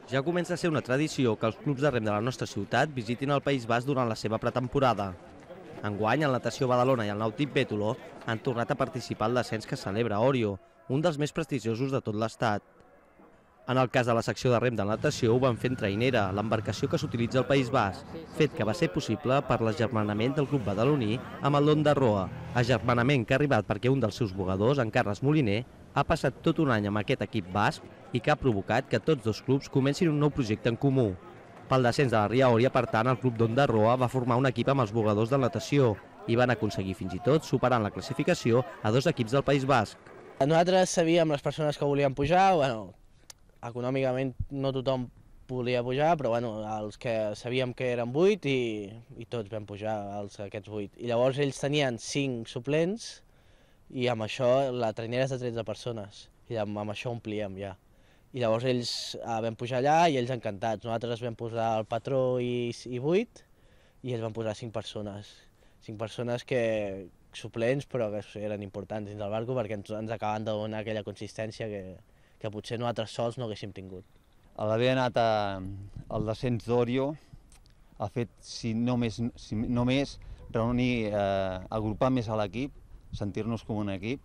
Ja comença a ser una tradició que els clubs de rem de la nostra ciutat visitin el País Basc durant la seva pretemporada. Enguany, el Natació Badalona i el Nàutic Bétolo han tornat a participar al descens que celebra Orio, un dels més prestigiosos de tot l'estat. En el cas de la secció de rem de natació ho van fer en trainera, l'embarcació que s'utilitza al País Basc, fet que va ser possible per l'agermanament del club badaloní amb el Don de Roa, agermanament que ha arribat perquè un dels seus jugadors, en Carles Moliner, ha passat tot un any amb aquest equip basc i que ha provocat que tots dos clubs comencin un nou projecte en comú. Pel descens de la Ria Òria, per tant, el club Don de Roa va formar un equip amb els jugadors de natació i van aconseguir fins i tot superant la classificació a dos equips del País Basc. Nosaltres sabíem les persones que volien pujar, econòmicament no tothom volia pujar, però els que sabíem que eren 8 i tots vam pujar, aquests 8. I llavors ells tenien 5 suplents i amb això la trainera és de 13 persones i amb això omplíem ja. I llavors ells vam pujar allà i ells encantats. Nosaltres vam posar el patró i 8 i ells van posar 5 persones. 5 persones que suplents però que eren importants dins del barco perquè ens acaben de donar aquella consistència que potser nosaltres sols no haguéssim tingut. L'haver anat al descens d'Orio ha fet, si no més, reunir, agrupar més a l'equip, sentir-nos com un equip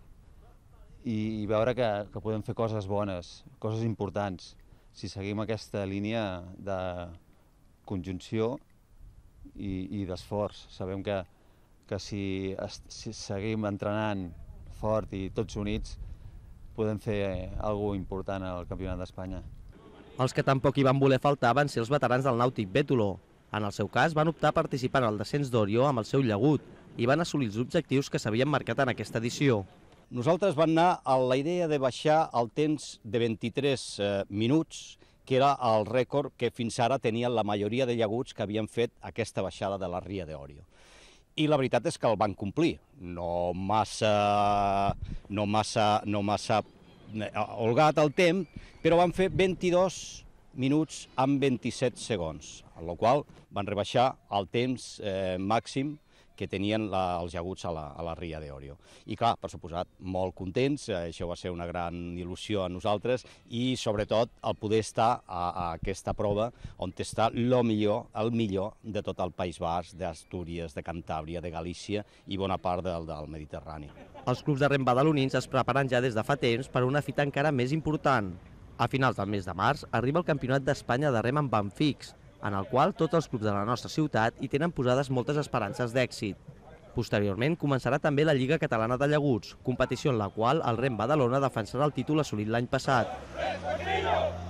i veure que podem fer coses bones, coses importants, si seguim aquesta línia de conjunció i d'esforç. Sabem que si seguim entrenant fort i tots units podem fer alguna cosa important al Campionat d'Espanya. Els que tampoc hi van voler faltar van ser els veterans del Nàutic Bétolo. En el seu cas, van optar a participar en el descens d'Orio amb el seu llagut i van assolir els objectius que s'havien marcat en aquesta edició. Nosaltres vam anar a la idea de baixar el temps de 23 minuts, que era el rècord que fins ara tenien la majoria de llaguts que havien fet aquesta baixada de la Ria d'Orio. I la veritat és que el van complir, no massa holgat el temps, però van fer 22 minuts amb 27 segons, amb la qual van rebaixar el temps màxim que tenien els llaguts a la Ria d'Orio. I clar, per suposat, molt contents, això va ser una gran il·lusió a nosaltres i sobretot el poder estar a aquesta prova on està el millor de tot el País Basc, d'Astúries, de Cantàbria, de Galícia i bona part del Mediterrani. Els clubs de rem badalonins es preparen ja des de fa temps per a una fita encara més important. A finals del mes de març arriba el Campionat d'Espanya de rem en banc fix, en el qual tots els clubs de la nostra ciutat hi tenen posades moltes esperances d'èxit. Posteriorment començarà també la Lliga Catalana de Llaguts, competició en la qual el Rem Badalona defensarà el títol assolit l'any passat.